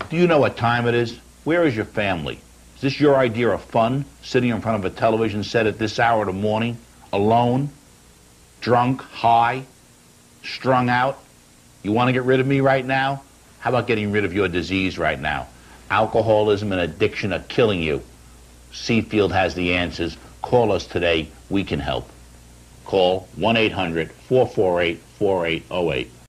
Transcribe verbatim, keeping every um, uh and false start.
Do you know what time it is? Where is your family? Is this your idea of fun, sitting in front of a television set at this hour of the morning, alone, drunk, high, strung out? You want to get rid of me right now? How about getting rid of your disease right now? Alcoholism and addiction are killing you. Seafield has the answers. Call us today. We can help. Call one eight hundred, four four eight, four eight zero eight.